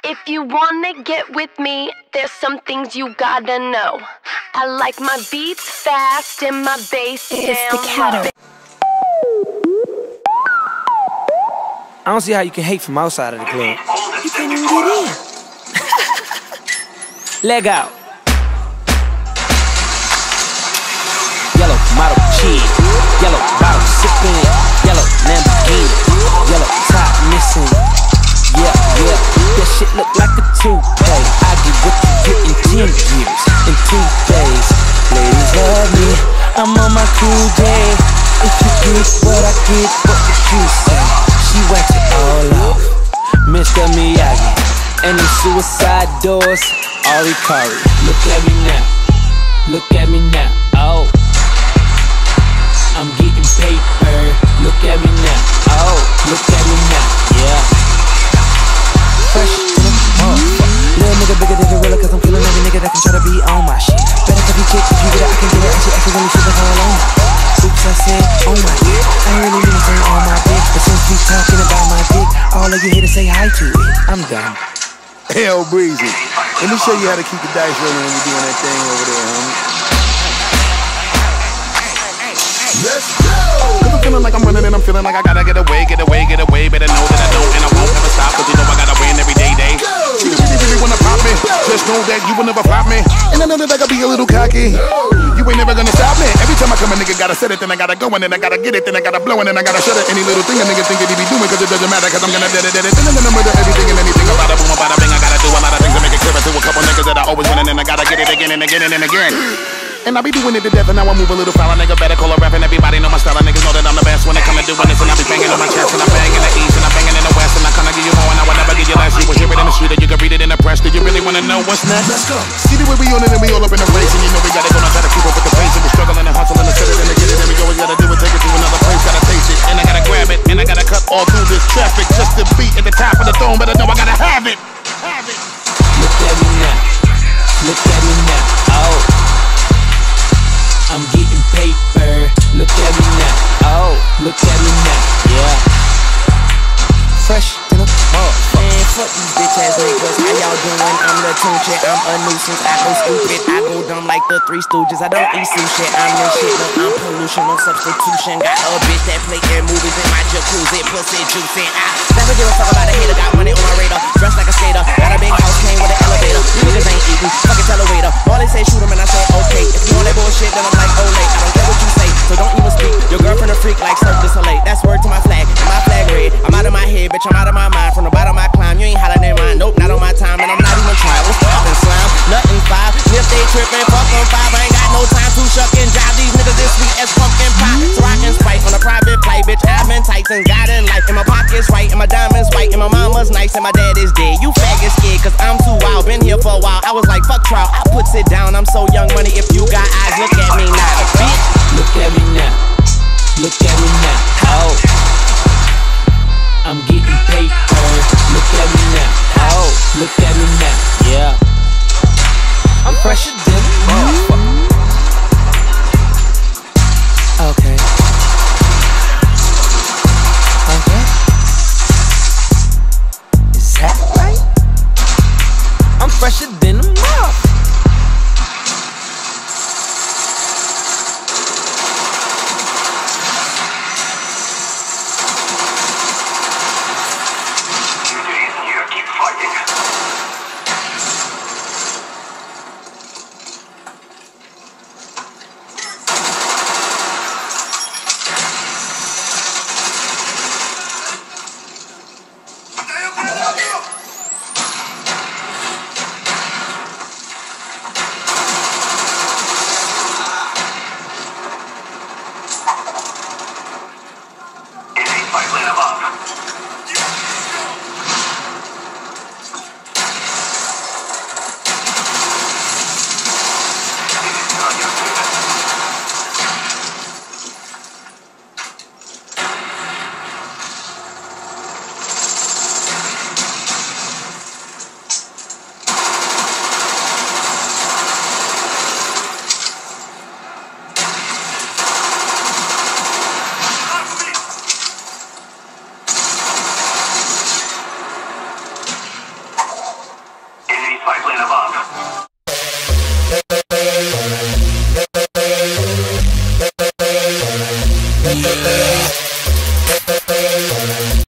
If you wanna get with me, there's some things you gotta know. I like my beats fast and my bass down. It's the Catter. I don't see how you can hate from outside of the club. You can't even get in. Leg out. Yellow model cheese, yellow bottle sipping, yellow Lamborghini, yellow top missing. Yeah, that shit look like a toupee. I get what you get in 10 years, in 2 days. Ladies love me, I'm on my cool day. If you get what I get, what would you say? She whacked it all off, Mr. Miyagi, and them suicide doors, Ari Kari. Look at me now, look at me now, oh. I'm getting paper, look at me now, oh. Look at me now, yeah. Fresh to the motherfucker. Little nigga bigger than gorilla, cause I'm killing every nigga that can try to be on my shit. Better copy chick, if you get it, I can get it, and she acting really shit like all on my. Oops, I said, oh my dick. I ain't really mean to say on my dick, but since we talking about my dick, all of you here to say hi to it. I'm done. Hell breezy. Let me show you how to keep the dice rolling when you're doing that thing over there, homie. Let's go! Cause I'm feeling like I'm running and I'm feeling like I gotta get away. Better know that I don't and I won't ever stop. Cause you know I gotta win every day. She really wanna pop me. Just know that you will never flop me. And I know that I gotta be a little cocky. You ain't never gonna stop me. Every time I come a nigga gotta set it, then I gotta go and then I gotta get it, then I gotta blow and then I gotta shut it. Any little thing a nigga think that he be doing, cause it doesn't matter, cause I'm gonna dead it. Then I'm gonna murder everything and anything about a boom, about a bing. I gotta do a lot of things to make it clear to a couple niggas that I always win and then I gotta get it again and again and again. And I be doing it to death and now I move a little foul. A nigga better call a rap and everybody know my style. Niggas know that I'm the best when it come to doing this. And I be banging on my chest and I'm banging the east and I'm banging in the west. And I kinda give you more and I will never give you less. You will hear it in the street or you can read it in the press. Do you really wanna know what's next? Let's go. See the way we on it and we all up in the race. And you know we gotta go now, try to keep up with the pace. And we struggling and hustling and set it and to get it. And we always gotta do it, take it to another place. Gotta taste it and I gotta grab it. And I gotta cut all through this traffic just to be at the top of the throne. But I know I gotta have it. Look at me now. Look at me now. Oh. I'm getting paper, look at me now, oh, look at me now, yeah. Fresh to the motherfucker. Man, fuck these bitch ass niggas, how y'all doing? I'm the tune chick, I'm a nuisance. I go stupid, I go dumb like the Three Stooges. I don't eat sushi, I'm this shit, no, I'm pollution, no substitution. Got a bitch that play in movies in my jacuzzi, pussy juicing. I never give a fuck about a hater, got money on my radar. Dressed like a skater, got a big house, came with an elevator. You niggas ain't eating, fucking tell a waiter. All they say shoot him and I say okay. If you want that bullshit, then I'm like, oh late. I don't care what you say, so don't even speak. Your girlfriend a freak like Cirque du Soleil. That's word to my flag, and my flag red. I'm out of my head, bitch, I'm out of my mind. From the bottom I climb, you ain't hollering in mine. Nope, not on my time, and I'm not even trying. What's poppin', slime? Nothing 5. If they trippin', fuck them 5. I ain't got no time to shuck and jive. These niggas this sweet as pumpkin pie. So I can spike on a private flight, bitch. I've been tight since God in life. And my pockets right, and my diamonds white, and my mama's nice, and my dad is dead. You faggot scared, cause I'm too wild. Been here for a while. I was like, fuck trial. I puts it down. I'm so young money. If you got eyes, look at me now, bitch. Look at me now. Look at me now. Oh. I'm getting paper. Look at me now. Oh. Look at me now. Yeah. I'm fresher than a motherfucker. Okay. Okay. Is that right? I'm fresher than a motherfucker. the